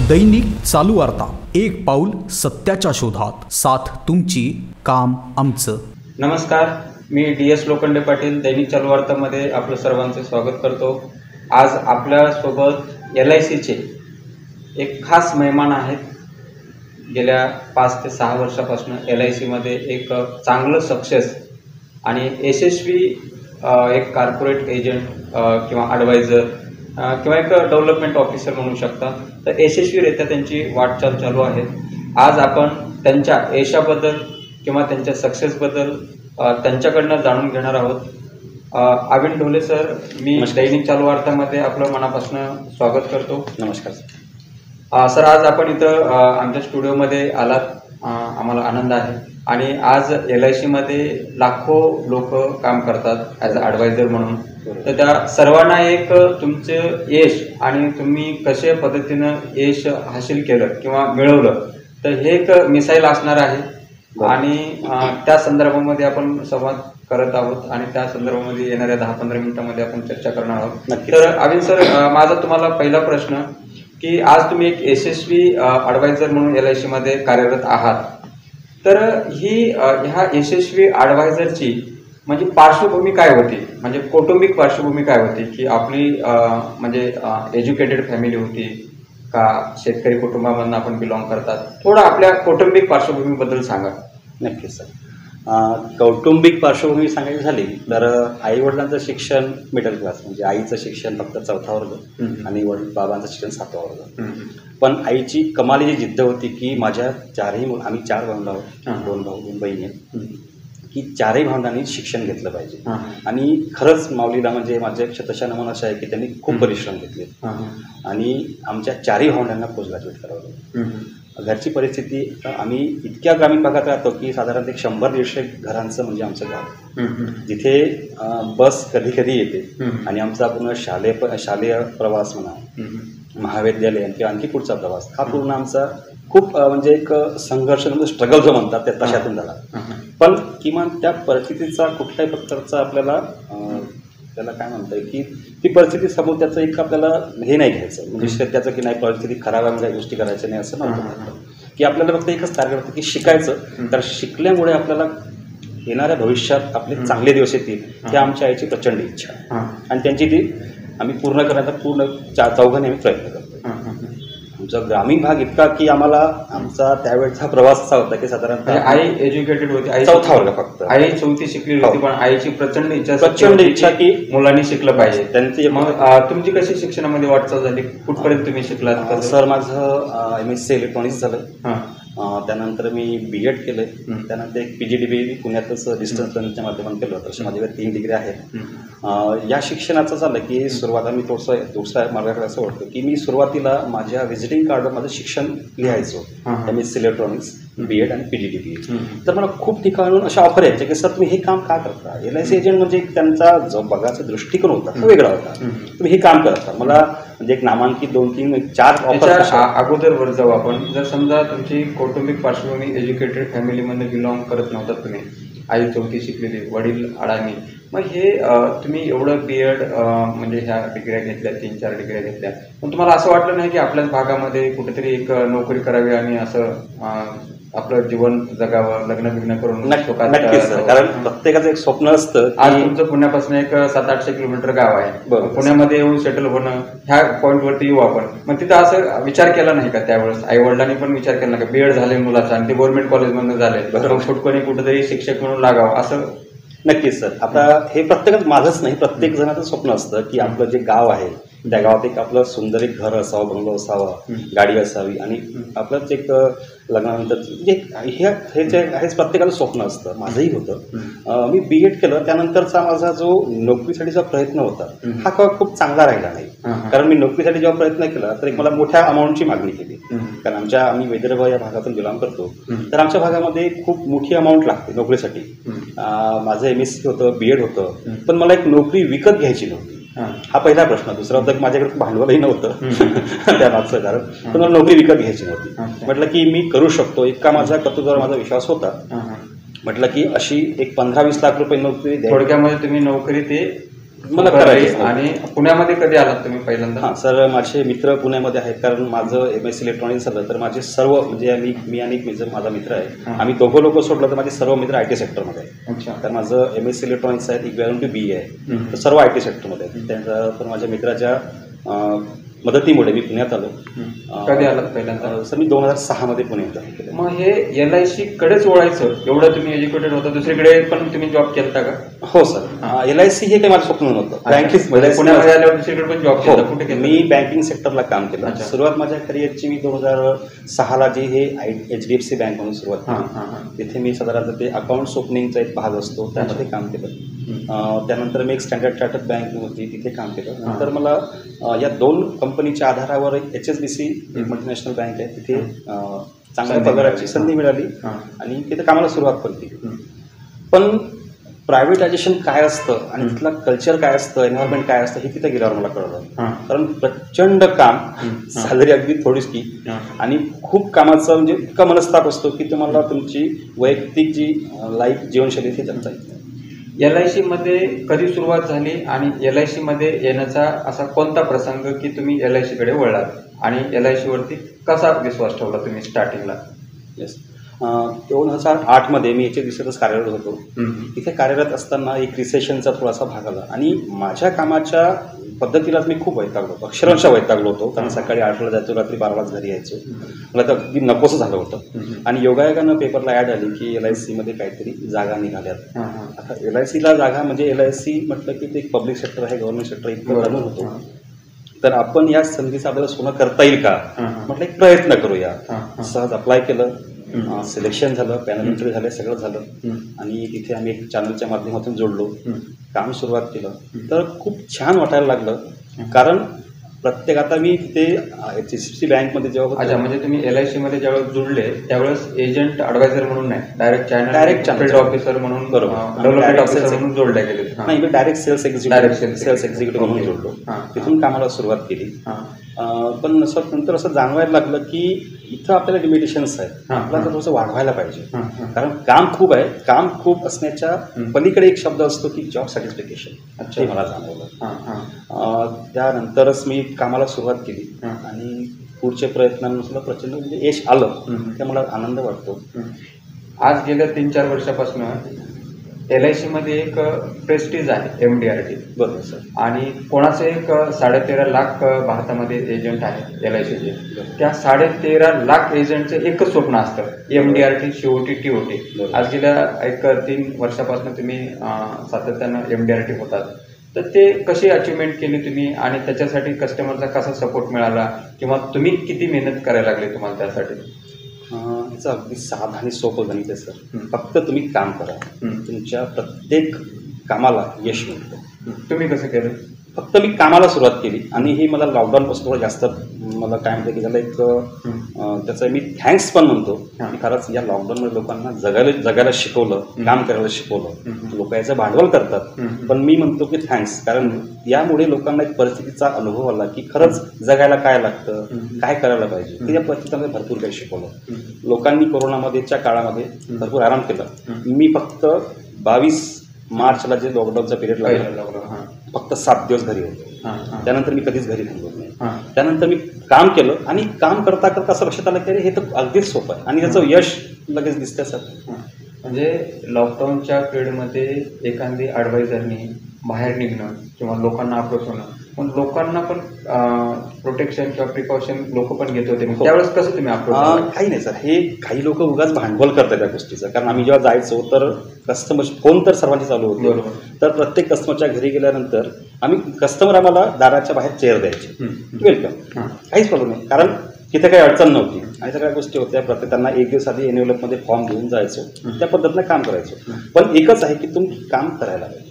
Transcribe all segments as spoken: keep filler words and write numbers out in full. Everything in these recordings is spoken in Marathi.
दैनिक चालू वार्ता, एक पाऊल सत्याच्या शोधात, साथ तुमची, काम आमचं. नमस्कार, मी डी एस लोखंडे पाटील दैनिक चालू वार्तामध्ये आपलं सर्वांचे स्वागत करतो. आज आपल्यासोबत एल आय सीचे एक खास मेहमान आहेत. गेल्या पाच ते सहा वर्षापासून एल आय सीमध्ये एक चांगलं सक्सेस आणि यशस्वी एक कॉर्पोरेट एजंट किंवा ॲडवायझर किंवा एक डेव्हलपमेंट ऑफिसर म्हणू शकता. तर यशस्वीरित्या त्यांची वाटचाल चालू आहे. आज आपण त्यांच्या यशाबद्दल किंवा त्यांच्या सक्सेसबद्दल त्यांच्याकडनं जाणून घेणार आहोत. अविन ढोले सर, मी दैनिक चालू वार्तामध्ये आपलं मनापासून स्वागत करतो. नमस्कार सर. आज आपण इथं आमच्या स्टुडिओमध्ये आलात, आम्हाला आनंद आहे. आणि आज एल आय सीमध्ये लाखो लोक काम करतात ॲज अ ॲडवायझर म्हणून. तर त्या सर्वांना एक तुमचं यश आणि तुम्ही कशा पद्धतीनं यश हासिल केलं किंवा मिळवलं, तर हे एक मिसाईल असणार आहे. आणि त्या संदर्भामध्ये आपण संवाद करत आहोत आणि त्या संदर्भामध्ये येणाऱ्या दहा पंधरा मिनिटांमध्ये आपण चर्चा करणार आहोत. तर अविन सर, माझा तुम्हाला पहिला प्रश्न की आज तुम्ही एक यशस्वी ॲडवायझर म्हणून एल आय सीमध्ये कार्यरत आहात. तर ही ह्या यशस्वी ॲडवायझरची म्हणजे पार्श्वभूमी काय होती, म्हणजे कौटुंबिक पार्श्वभूमी काय होती, की आपली म्हणजे एज्युकेटेड फॅमिली होती का, शेतकरी कुटुंबामधून आपण बिलॉंग करतात? थोडं आपल्या कौटुंबिक पार्श्वभूमीबद्दल सांगा. नक्कीच सर. कौटुंबिक पार्श्वभूमी सांगायची झाली तर आई वडिलांचं शिक्षण मिडल क्लास, म्हणजे आईचं शिक्षण फक्त चौथा वर्ग आणि वडील बाबांचं शिक्षण सातवा वर्ग. पण आईची कमाली जी जिद्द होती की माझ्या चारही मुलं, आम्ही चार भावंड आहोत, दोन भाऊ दोन बहिणी आहेत, की चारही भावंडांनी शिक्षण घेतलं पाहिजे. आणि खरंच माऊलीला म्हणजे माझे शतशः नमन असं आहे की त्यांनी खूप परिश्रम घेतले आणि आमच्या चारही भावंडांना पोस्ट ग्रॅज्युएट करावं. घरची परिस्थिती, आम्ही इतक्या ग्रामीण भागात राहतो की साधारणतः एक शंभर दीडशे घरांचं म्हणजे आमचं गाव, जिथे बस कधी कधी येते आणि आमचा पूर्ण शालेय शालेय प्रवास म्हणा, महाविद्यालय किंवा आणखी पुढचा प्रवास हा पूर्ण आमचा खूप म्हणजे एक संघर्ष, स्ट्रगल जो म्हणतात त्या तशातून झाला. पण किमान त्या परिस्थितीचा कुठल्याही प्रकारचा आपल्याला त्याला काय म्हणतं की ती परिस्थिती समोर त्याचं एक आपल्याला हे नाही घ्यायचं, म्हणजे त्याचं की नाही परिस्थिती खराब आहे काही गोष्टी करायच्या नाही असं नव्हतं. की आपल्याला फक्त एकच टार्गेट होतं की शिकायचं. तर शिकल्यामुळे आपल्याला येणाऱ्या भविष्यात आपले चांगले दिवस येतील, ही आमच्या आईची प्रचंड इच्छा आणि त्यांची ती आम्ही पूर्ण करण्याचा पूर्ण चा चौघांनी आम्ही प्रयत्न करतो. आमचा ग्रामीण भाग इतका की आम्हाला आमचा त्यावेळेचा प्रवास असा होता की साधारणतः आई एज्युकेटेड होती, आई चौथा वर्ग फक्त, आई चौथी शिकलेली होती, पण आईची प्रचंड इच्छा प्रचंड इच्छा की मुलांनी शिकलं पाहिजे. त्यांची मग तुमची कशी शिक्षणामध्ये वाटचाल झाली, कुठपर्यंत तुम्ही शिकलात? सर, माझं एम एस सी इलेक्ट्रॉनिक्स झालं, त्यानंतर मी बी एड केलं, त्यानंतर एक पी जी डी बी पुण्यातच डिस्टन्स लर्निंगच्या माध्यमातून केलं होतं. तसं माझ्याकडे तीन डिग्री आहेत. या शिक्षणाचं झालं की सुरुवात मी थोडंसं दुसऱ्या मार्गाकडे असं वाटतं की मी सुरुवातीला माझ्या व्हिजिटिंग कार्डवर माझं शिक्षण लिहायचो, M S C electronics, B Ed आणि पी जी डी बी. तर मला खूप ठिकाणून अशा ऑफर यायच्या की सर तुम्ही हे काम का करता. एल आय सी एजंट म्हणजे त्यांचा जो बघाचा दृष्टिकोन होता तो वेगळा होता. तुम्ही हे काम करता. मला म्हणजे एक नामांकित दोन तीन चार ऑफर. अगोदर वर जाऊ आपण. जर समजा तुमची कौटुंबिक पार्श्वभूमी एज्युकेटेड फॅमिलीमध्ये बिलॉंग करत नव्हतात तुम्ही, आई चौथी शिकलेली, वडील अडाणी, मग हे तुम्ही एवढं बी एड म्हणजे ह्या डिग्र्या घेतल्या, तीन चार डिग्र्या घेतल्या, पण तुम्हाला असं वाटलं नाही की आपल्याच भागामध्ये कुठेतरी एक नोकरी करावी आणि असं आपलं जीवन जगावं, लग्न बिग्न करून? नक्कीच, कारण प्रत्येकाचं एक स्वप्न असतं. आज तुमचं पुण्यापासून एक सात आठशे किलोमीटर गाव आहे, पुण्यामध्ये येऊन सेटल होणं, ह्या पॉईंटवरती येऊ आपण. मग तिथं असं विचार केला नाही का त्यावेळेस? आई वडिलांनी पण विचार केला नाही का बी एड झाले मुलाचा आणि ते गव्हर्नमेंट कॉलेजमधून झाले, बरोबर, फुटकोणी कुठेतरी शिक्षक म्हणून लागावं असं? नक्कीच सर. आता हे प्रत्येकात माझंच नाही, प्रत्येक जणाचं स्वप्न असतं की आपलं जे गाव आहे त्या गावात एक आपलं सुंदर एक घर असावं, बंगलो असावा, गाडी असावी आणि आपलंच एक लग्नानंतर म्हणजे हे हेच हेच प्रत्येकाचं स्वप्न असतं. माझंही होतं. मी बी एड केलं, त्यानंतरचा माझा जो नोकरीसाठीचा प्रयत्न होता हा खूप चांगला राहिला नाही. कारण मी नोकरीसाठी जेव्हा प्रयत्न केला तर एक मला मोठ्या अमाऊंटची मागणी केली. कारण आमच्या आम्ही वैदर्भ या भागातून बिलॉंग करतो, तर आमच्या भागामध्ये खूप मोठी अमाऊंट लागते नोकरीसाठी. माझं एम एस सी होतं, बी एड होतं, पण मला एक नोकरी विकत घ्यायची नव्हती. हा पहिला प्रश्न. दुसरा होता की माझ्याकडे भांडवलही नव्हतं त्या मागचं कारण, पण मला नोकरी विकत घ्यायची नव्हती. म्हटलं की मी करू शकतो, इतका माझ्या कर्तृत्वावर माझा विश्वास होता. म्हटलं की अशी एक पंधरा वीस लाख रुपये नोकरी. थोडक्यामध्ये तुम्ही नोकरी ते मला करायचं. आणि पुण्यामध्ये कधी आलात तुम्ही पहिल्यांदा? हां सर, माझे मित्र पुण्यामध्ये आहेत, कारण माझं एम एस सी इलेक्ट्रॉनिक्स झालं तर माझे सर्व म्हणजे मी मी आणि मी जर माझा मित्र आहे, आम्ही दोघं लोक सोडलं तर माझे सर्व मित्र आय टी सेक्टरमध्ये आहे. अच्छा. तर माझं एम एस सी इलेक्ट्रॉनिक्स आहे, इक्वॅलंट टू बी आहे, तर सर्व आय टी सेक्टरमध्ये आहे. त्यांचा तर माझ्या मित्राच्या मदतीमुळे मी पुण्यात आलो. कधी आलात पहिल्यांदा? सर मी दोन हजार सहा मध्ये पुण्यात आलो. मग हे एल आय सी कडेच ओळायचं एवढं तुम्ही एज्युकेटेड होता, दुसरीकडे पण तुम्ही जॉब केलता का? हो सर, एल आय सी हे काही माझं स्वप्न नव्हतं. बँकिंग पुण्यामध्ये आल्यावर दुसरीकडे पण जॉब केला? कुठे केलं? मी बँकिंग सेक्टरला काम केलं. सुरुवात माझ्या करिअरची मी दोन हजार सहाला जी हे H D F C bank म्हणून सुरुवात केली. तिथे मी साधारणतः ते अकाउंट्स ओपनिंगचा एक भाग असतो त्यामध्ये काम केलं. त्यानंतर मी एक स्टँडर्ड चार्टर्ड बँक होती, तिथे काम केलं. नंतर मला या दोन कंपनीच्या आधारावर एक H S B C multinational bank आहे, तिथे चांगल्या पगाराची संधी मिळाली आणि तिथे कामाला सुरुवात केली. पण प्रायव्हेटायझेशन काय असतं आणि तिथलं कल्चर काय असतं, एन्व्हायरमेंट काय असतं हे तिथे गेल्यावर मला कळलं. कारण प्रचंड काम, सॅलरी अगदी थोडीशी आणि खूप कामाचा म्हणजे इतका मनस्ताप असतो की तुम्हाला तुमची वैयक्तिक जी लाईफ जीवनशैली ती जगता येते. एल आय सी मध्ये कधी सुरुवात झाली आणि एल आय सी मध्ये येण्याचा असा कोणता प्रसंग की तुम्ही एल आय सी कडे वळलात आणि एल आय सी वरती कसा विश्वास ठेवला तुम्ही स्टार्टिंगला? येस, दोन हजार आठ मध्ये मी याच्या दिवसातच कार्यरत होतो. तिथे कार्यरत असताना एक रिसेशनचा थोडासा भाग आला आणि माझ्या कामाच्या पद्धतीलाच मी खूप वैतागलो होतो, अक्षरशः वैतागलो होतो. कारण सकाळी आठला जायचो, रात्री बारालाच घरी यायचो. मला तर अगदी नकोसं झालं होतं. आणि योगायोगानं पेपरला ॲड आली की एल आय सीमध्ये काहीतरी जागा निघाल्यात. आता एल आय सीला जागा म्हणजे एल आय सी म्हटलं की ते एक पब्लिक सेक्टर आहे, गव्हर्नमेंट सेक्टर इतकं चालू होतो. तर आपण या संधीचा आपल्याला सोनं करता येईल का म्हटलं, एक प्रयत्न करूया. सहज अप्लाय केलं, सिलेक्शन झालं, पॅनल इंटरव्ह्यू झाले, सगळं झालं. आणि तिथे आम्ही एक चॅनलच्या माध्यमातून जोडलो, काम सुरुवात केलं. तर खूप छान वाटायला लागलं. कारण प्रत्येक आता मी तिथे एच एस सी बँकमध्ये जेव्हा अच्छा, म्हणजे तुम्ही एल आय सी मध्ये ज्यावेळेस जुळले त्यावेळेस एजंट ॲडवायझर म्हणून नाही, direct channel direct channel officer म्हणून, बरोबर, डेव्हलपमेंट ऑफिसर म्हणून जोडले गेले. नाही, मी direct sales executive sales executive म्हणून जोडलो. तिथून कामाला सुरुवात केली. पण असं नंतर असं जाणवायला लागलं की इथं आपल्याला लिमिटेशन्स आहेत, आपल्याला थोडंसं वाढवायला पाहिजे. कारण काम खूप आहे. काम खूप असण्याच्या पलीकडे एक शब्द असतो की जॉब सॅटिस्फिकेशन. हे मला जाणवलं. त्यानंतरच मी कामाला सुरुवात केली आणि पुढच्या प्रयत्नांनुसार प्रचंड म्हणजे यश आलं, ते मला आनंद वाटतो. आज गेल्या तीन चार वर्षापासून एल आय सी मध्ये एक प्रेस्टीज आहे एम डी आर टी. बरोबर सर. आणि कोणाचे एक साडेतेरा लाख भारतामध्ये एजंट आहे एल आय सीचे. त्या साडेतेरा लाख एजंटचं एकच स्वप्न असतं, M D R T, C O T, T O T. आज गेल्या एक तीन वर्षापासून तुम्ही सातत्यानं एम डी आर टी होतात. तर ते कशी अचिव्हमेंट केली तुम्ही आणि त्याच्यासाठी कस्टमरचा कसा सपोर्ट मिळाला किंवा तुम्ही किती मेहनत करायला लागली तुम्हाला त्यासाठी? याचं अगदी साधं आणि सोपं गणित आहे सर. फक्त तुम्ही काम करा, तुमच्या प्रत्येक कामाला यश मिळतं. तुम्ही कसं केलं? फक्त मी कामाला सुरुवात केली आणि हे मला लॉकडाऊनपासून थोडं जास्त मला काय म्हणतं की त्याला एक त्याचं मी थँक्स पण म्हणतो की खरंच या लॉकडाऊनमध्ये लोकांना जगायला जगायला शिकवलं, काम करायला शिकवलं. लोक याचं भांडवल करतात, पण मी म्हणतो की थँक्स. कारण यामुळे लोकांना एक परिस्थितीचा अनुभव आला की खरंच जगायला काय लागतं, काय करायला पाहिजे. की या परिस्थितीमध्ये भरपूर काही शिकवलं. लोकांनी कोरोनामध्येच्या काळामध्ये भरपूर आराम केला. मी फक्त बावीस मार्चला जे लॉकडाऊनचा पिरियड लागला, फक्त सात दिवस घरी होतो. त्यानंतर मी कधीच घरी थांबलो नाही. त्यानंतर मी काम केलं आणि काम करता करता असं लक्षात आलं की हे तर अगदीच सोपं आहे आणि त्याचं यश लगेच दिसतं सर. म्हणजे लॉकडाऊनच्या पिरियडमध्ये एखादी ॲडवायझरनी बाहेर निघणं किंवा लोकांना अप्रोच होणं, पण लोकांना पण प्रोटेक्शन किंवा प्रिकॉशन लोक पण घेत होते. त्यावेळेस कसं तुम्ही अप्रोच? काही नाही सर, हे काही लोक उगाच भांडवल करतात त्या गोष्टीचं. कारण आम्ही जेव्हा जायचो तर कस्टमर फोन तर सर्वांची चालू होते. तर प्रत्येक कस्टमरच्या घरी गेल्यानंतर आम्ही कस्टमर आम्हाला दाराच्या बाहेर चेअर द्यायचे, वेलकम, काहीच प्रॉब्लेम नाही. कारण तिथे काही अडचण नव्हती आणि सगळ्या गोष्टी होत्या. प्रत्येक त्यांना एक दिवस आधी एनव्हलपमध्ये फॉर्म घेऊन जायचो, त्या पद्धतीनं काम करायचो. पण एकच आहे की तुम्ही काम करायला पाहिजे.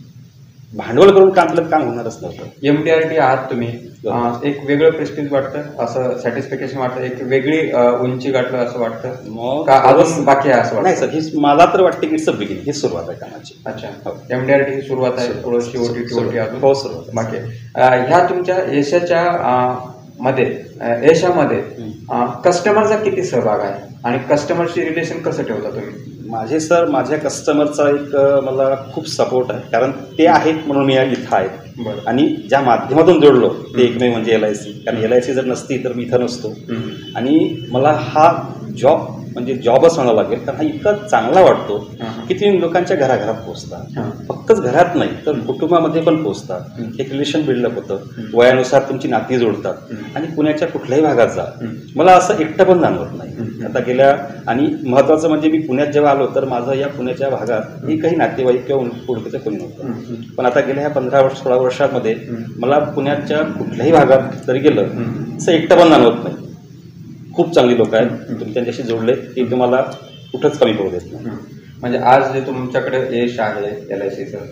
भांडवल करून काम केलं काम होणारच नव्हतं. एम डी आर टी आहात तुम्ही, एक वेगळं प्रेस्टिज वाटतं, असं सॅटिस्फिकेशन वाटतं, एक वेगळी उंची गाठलं असं वाटतं मग का अजून बाकी आहे असं वाटतं? नाही सर, ही मला तर वाटतं की इट्स अ बिगिनिंग, ही सुरुवात आहे कामाची. अच्छा, एम डी आर टी ही सुरुवात आहे, थोडं C O T, T O T अजून हो सुरुवात बाकी. ह्या तुमच्या यशाच्या मध्ये यशामध्ये कस्टमरचा किती सहभाग आहे आणि कस्टमरशी रिलेशन कसं ठेवता तुम्ही? माझे सर माझ्या कस्टमरचा एक अ, मला खूप सपोर्ट आहे, कारण ते आहेत म्हणून मी इथं आहे. बरं. आणि ज्या माध्यमातून जोडलो ते एकमेव म्हणजे एल आय सी. कारण एल आय सी जर नसती तर मी इथं नसतो. आणि मला हा जॉब म्हणजे जॉबच म्हणावा लागेल, कारण हा इतका चांगला वाटतो की तुम्ही लोकांच्या घराघरात पोहोचता. फक्तच घरात नाही तर कुटुंबामध्ये पण पोहोचतात. एक रिलेशन बिल्डअप होतं, वयानुसार तुमची नाती जोडतात. आणि पुण्याच्या कुठल्याही भागात जा, मला असं एकटं पण जाणवत नाही. आता गेल्या आणि महत्त्वाचं म्हणजे मी पुण्यात जेव्हा आलो तर माझं या पुण्याच्या भागात ही काही नातेवाईक किंवा ओळखीचं कोणी नव्हतं. पण आता गेल्या ह्या पंधरा वर्ष सोळा वर्षांमध्ये मला पुण्याच्या कुठल्याही भागात जरी गेलं असं एकटं पण जाणवत नाही. खूप चांगली लोक आहेत, तुम्ही त्यांच्याशी जोडले की तुम्हाला कुठंच कमी पडू देत नाही. म्हणजे आज जे तुमच्याकडे यश आहे एल आय सीचं,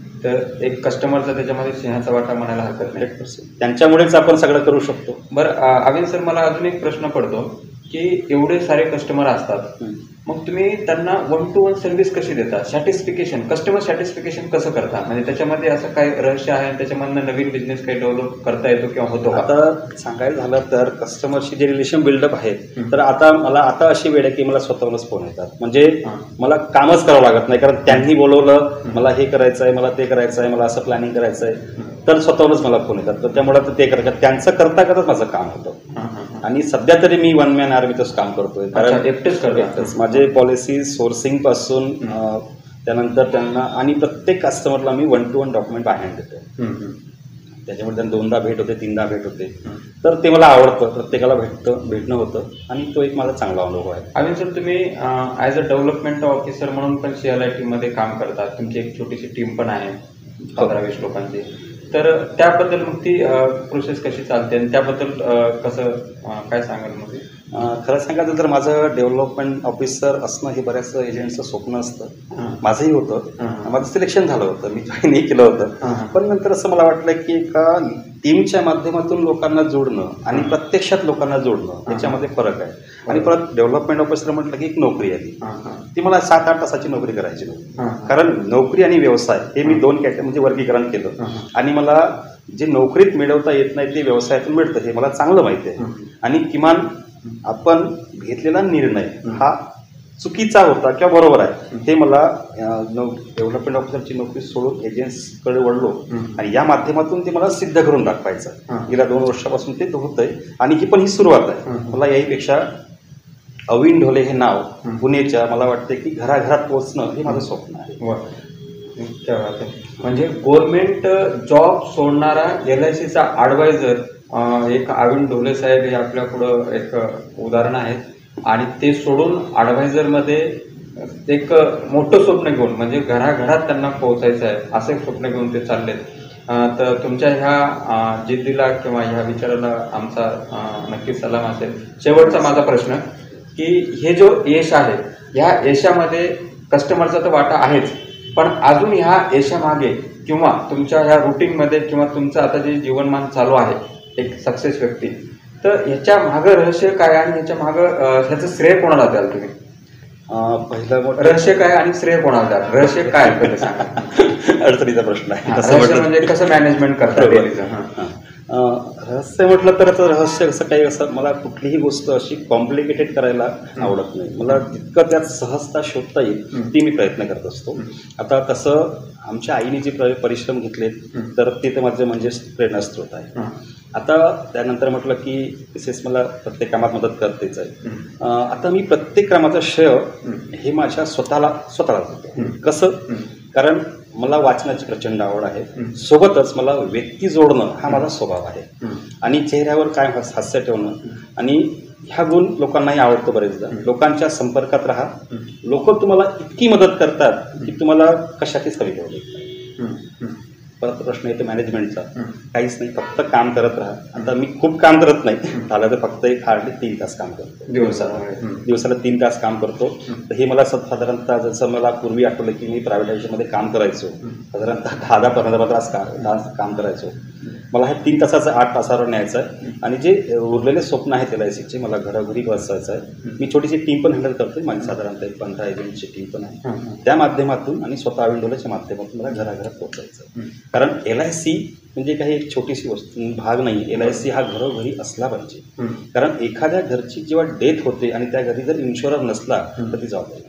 तर एक कस्टमरचा त्याच्यामध्ये सिंहाचा वाटा म्हणायला हरकत नाही. त्यांच्यामुळेच आपण सगळं करू शकतो. बरं, अविन सर, मला अजून एक प्रश्न पडतो की एवढे सारे कस्टमर असतात, मग तुम्ही त्यांना वन टू वन सर्व्हिस कशी देता? सॅटिस्फिकेशन, कस्टमर सॅटिस्फिकेशन कसं करता? म्हणजे त्याच्यामध्ये असं काही रहस्य आहे, त्याच्यामधनं नवीन बिझनेस काही डेव्हलप करता येतो किंवा होतो? आता सांगायचं झालं तर कस्टमरशी जे रिलेशन बिल्डअप आहे, तर आता मला आता अशी वेळ आहे की मला स्वतःहूनच फोन येतात. म्हणजे मला कामच करावं लागत नाही, कारण त्यांनी बोलवलं, मला हे करायचं आहे, मला ते करायचं आहे, मला असं प्लॅनिंग करायचं आहे, तर स्वतःहूनच मला फोन येतात. तर त्यामुळे ते करतात, त्यांचं करता करताच माझं काम होतं. आणि सध्या तरी मी वन मॅन आर्मीतच काम करतोय, कारण एकटेच करतो. माझे पॉलिसी सोर्सिंग पासून त्यानंतर त्यांना आणि प्रत्येक कस्टमरला मी one to one document by hand देतो. त्याच्यामुळे त्यांना दोनदा भेट होते, तीनदा भेट होते. तर ते मला आवडतं, प्रत्येकाला भेटतं भेटणं होतं आणि तो एक माझा चांगला अनुभव आहे. अविन सर, तुम्ही ॲज अ डेव्हलपमेंट ऑफिसर म्हणून पण सी एल आय टीमध्ये काम करतात. तुमची एक छोटीशी टीम पण आहे, पंधरा वीस लोकांची. तर त्याबद्दल मग ती प्रोसेस कशी चालते आणि त्याबद्दल कसं काय सांगाल? मग खरं सांगायचं तर माझं डेव्हलपमेंट ऑफिसर असणं हे बऱ्याच एजंटचं स्वप्न असतं. माझंही होतं, माझं सिलेक्शन झालं होतं, मी जॉईनही केलं होतं. पण नंतर असं मला वाटलं की एका टीमच्या माध्यमातून लोकांना जोडणं आणि प्रत्यक्षात लोकांना जोडणं याच्यामध्ये फरक आहे. आणि परत डेव्हलपमेंट ऑफिसर म्हटलं की एक नोकरी आली, ती मला सात आठ तासाची नोकरी करायची नव्हती. कारण नोकरी आणि व्यवसाय हे मी दोन कॅटे म्हणजे वर्गीकरण केलं. आणि मला जे नोकरीत मिळवता येत नाही ते व्यवसायातून मिळतं हे मला चांगलं माहिती आहे. आणि किमान आपण घेतलेला निर्णय हा चुकीचा होता किंवा बरोबर आहे हे मला डेव्हलपमेंट ऑफिसरची नोकरी सोडून एजंट्सकडे वळलो आणि या माध्यमातून ते मला सिद्ध करून दाखवायचं. गेल्या दोन वर्षापासून ते होतंय आणि ही पण ही सुरुवात आहे. मला याहीपेक्षा अविन ढोले हे नाव पुण्याच्या मला वाटतं की घराघरात पोहोचणं हे माझं स्वप्न आहे. म्हणजे गव्हर्नमेंट जॉब सोडणारा एल आय सीचा ॲडवायझर एक अविन ढोले साहेब हे आपल्या पुढं एक उदाहरण आहे. आणि ते सोडून ॲडवायझरमध्ये एक मोठं स्वप्न घेऊन, म्हणजे घराघरात त्यांना पोहोचायचं आहे असं एक स्वप्न घेऊन ते चाललेत. तर तुमच्या ह्या जिद्दीला किंवा ह्या विचाराला आमचा नक्कीच सलाम असेल. शेवटचा माझा प्रश्न की हे जो यश आहे, ह्या यशामध्ये कस्टमरचा तर वाटा आहेच, पण अजून ह्या यशामागे किंवा तुमच्या ह्या रुटीनमध्ये किंवा तुमचं आता जे जीवनमान चालू आहे एक सक्सेस व्यक्ती, तर ह्याच्या मागं रहस्य काय आणि ह्याच्या मागं ह्याचं श्रेय कोणाला द्याल तुम्ही? पहिलं रहस्य काय आणि श्रेय कोणाला द्याल? रहस्य काय पहिले सांगा. अडचणीचा प्रश्न आहे. रहस्य म्हणजे कसं मॅनेजमेंट करता? रहस्य म्हटलं तर रहस्य असं काही असं मला कुठलीही गोष्ट अशी कॉम्प्लिकेटेड करायला आवडत नाही. मला जितकं त्यात सहजता शोधता येईल ती मी प्रयत्न करत असतो. आता तसं आमच्या आईने जे परिश्रम घेतले तर ते तर माझे म्हणजे प्रेरणास्त्रोत आहे. आता त्यानंतर म्हटलं की मिसेस मला प्रत्येक कामात मदत करतेच आहे. आता मी प्रत्येक कामाचं श्रेय हे माझ्या स्वतःला स्वतःला देतो. कसं? कारण मला वाचनाची प्रचंड आवड आहे, सोबतच मला व्यक्ती जोडणं हा माझा स्वभाव आहे आणि चेहऱ्यावर काय हास्य ठेवणं आणि ह्या गुण लोकांनाही आवडतो. बरेचदा लोकांच्या संपर्कात राहा, लोक तुम्हाला इतकी मदत करतात की तुम्हाला कशातच कमी पडू देत नाही. परत प्रश्न येतो मॅनेजमेंटचा. काहीच नाही, फक्त काम करत राहा. आता मी खूप काम करत नाही, झालं तर फक्त एक हार्डली तीन तास काम करतो दिवसाला. दिवसाला तीन तास काम करतो. तर हे मला साधारणतः जसं मला पूर्वी आठवलं की मी प्रायव्हेट आयुष्यामध्ये काम करायचो, साधारणतः दहा दहा पंधरा तास तास काम करायचो. मला हे तीन तासाचं आठ तासावर न्यायचं आहे आणि जे उरलेले स्वप्न आहेत एल आय सीचे मला घरोघरी बसायचं आहे. मी छोटीशी टीम पण हँडल करतोय, माझी साधारणतः एक पंधरा एजंटची टीम पण आहे. त्या माध्यमातून आणि स्वतः अविन ढोलेच्या माध्यमातून मला घराघरात पोहोचायचं. कारण एल आय सी म्हणजे काही एक छोटीशी वस्तू भाग नाही. एल आय सी हा घरोघरी असला पाहिजे. कारण एखाद्या घरची जेव्हा डेथ होते आणि त्या घरी जर इन्शुरन्स नसला तर ती जबाबदारी पाहिजे.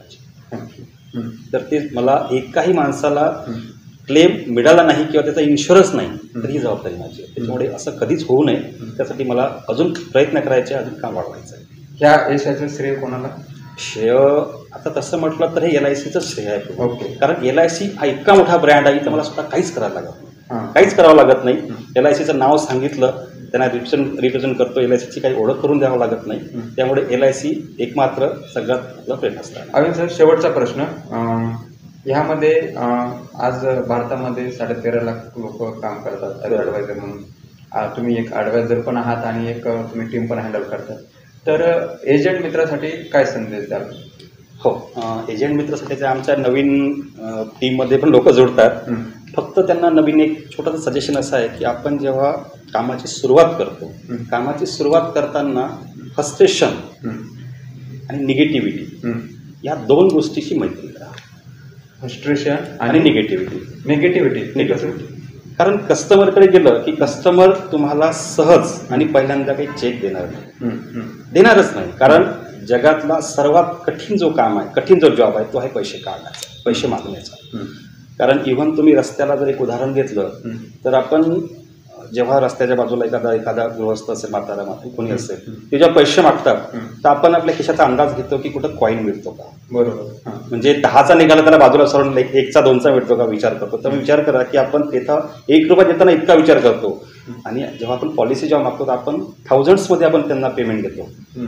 हं. तर ते मला एकाही माणसाला क्लेम मिळाला नाही किंवा त्याचा इन्शुरन्स नाही तर ही जबाबदारी माझी आहे. त्याच्यामुळे असं कधीच होऊ नये त्यासाठी मला अजून प्रयत्न करायचे, अजून काम वाढवायचं आहे. ह्या यशाचं श्रेय कोणाला? श्रेय आता तसं म्हटलं तर हे एल आय सीचं श्रेय आहे. ओके. कारण एल आय सी हा इतका मोठा ब्रँड आहे तर मला स्वतः काहीच करायला लागत नाही, हां. काहीच करावं लागत नाही. एल आय सीचं नाव सांगितलं त्यांना रिप्रेझेंट रिप्रेझेंट करतो, एल आय सीची काही ओळख करून द्यावं लागत नाही. त्यामुळे एल आय सी एकमात्र सगळ्यात आपला प्रेम असतात. अविन सर, शेवटचा प्रश्न. अं, ह्यामध्ये अं, आज भारतामध्ये साडेतेरा लाख लोक काम करतात ॲज ॲडवायझर म्हणून. अं, तुम्ही एक ॲडवायझर पण आहात आणि एक अं, तुम्ही टीम पण हँडल करतात. तर एजंट मित्रासाठी काय संदेश द्याल? हो, एजंट मित्रासाठी आमच्या नवीन टीममध्ये पण लोक जोडतात. फक्त त्यांना नवीन एक छोटंसं सजेशन असं आहे की आपण जेव्हा कामाची सुरुवात करतो, कामाची सुरुवात करताना फ्रस्ट्रेशन आणि निगेटिव्हिटी या दोन गोष्टीची मैत्री करा. फ्रस्ट्रेशन आणि निगेटिव्हिटी निगेटिव्हिटी निगेटिव्हिटी कारण कस्टमरकडे गेलं की कस्टमर तुम्हाला सहज आणि पहिल्यांदा काही चेक देणार नाही, देणारच नाही. कारण जगातला सर्वात कठीण जो काम आहे, कठीण जो जॉब आहे तो आहे पैसे काढण्याचा, पैसे मागण्याचा. कारण इव्हन तुम्ही रस्त्याला जर एक उदाहरण घेतलं तर आपण जेव्हा रस्त्याच्या बाजूला एखादा एखादा गृहस्थ असेल, म्हातारा माता कोणी असेल, ते जेव्हा पैसे मागतात तर आपण आपल्या खिशाचा अंदाज घेतो की कुठं कॉईन मिळतो का. बरोबर. म्हणजे दहाचा निघाला त्याला बाजूला सरून एकचा दोनचा मिळतो का विचार करतो. तर विचार करा की आपण तिथं एक रुपया देताना इतका विचार करतो आणि जेव्हा आपण पॉलिसी जेव्हा मागतो तर आपण थाउजंड्समध्ये आपण त्यांना पेमेंट देतो.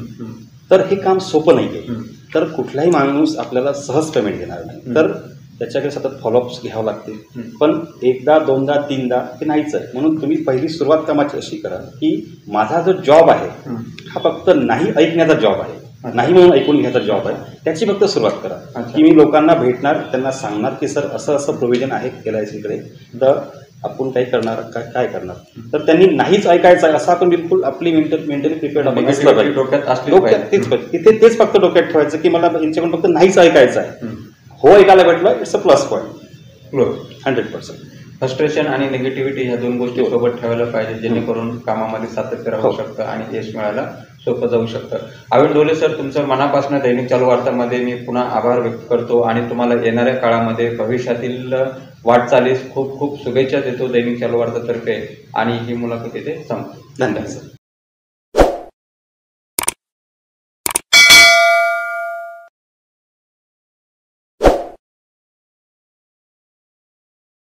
तर हे काम सोपं नाही आहे. तर कुठलाही माणूस आपल्याला सहज पेमेंट देणार नाही, तर त्याच्याकडे सतत फॉलोअप्स घ्यावं लागतील. पण एकदा दोनदा तीनदा ते नाहीच आहे. म्हणून तुम्ही पहिली सुरुवात कामाची अशी करा की माझा जो जॉब आहे हा फक्त नाही ऐकण्याचा जॉब आहे, नाही म्हणून ऐकून घ्यायचा जॉब आहे. त्याची फक्त सुरुवात करा की मी लोकांना भेटणार, त्यांना सांगणार की सर असं असं प्रोव्हिजन आहे एल आय सीकडे, तर आपण काही करणार काय काय करणार. तर त्यांनी नाहीच ऐकायचं आहे असं आपण बिलकुल आपली मेंटल मेंटली प्रिपेअर्ड आपण असलं पाहिजे. डोक्यात तेच तिथे तेच फक्त डोक्यात ठेवायचं की मला यांच्याकडून फक्त नाहीच ऐकायचं आहे. हो ऐकायला भेटलं it's a plus point hundred percent. Frustration आणि निगेटिव्हिटी ह्या दोन गोष्टी सोबत ठेवायला पाहिजे, जेणेकरून कामामध्ये सातत्य राहू शकतं आणि यश मिळायला सोपं जाऊ शकतं. अविन ढोले सर, तुमचं मनापासून दैनिक चालू वार्तामध्ये मी पुन्हा आभार व्यक्त करतो आणि तुम्हाला येणाऱ्या काळामध्ये भविष्यातील वाटचालीस खूप खूप शुभेच्छा देतो दैनिक चालू वार्तातर्फे. आणि ही मुलाखत इथे संपते. धन्यवाद सर.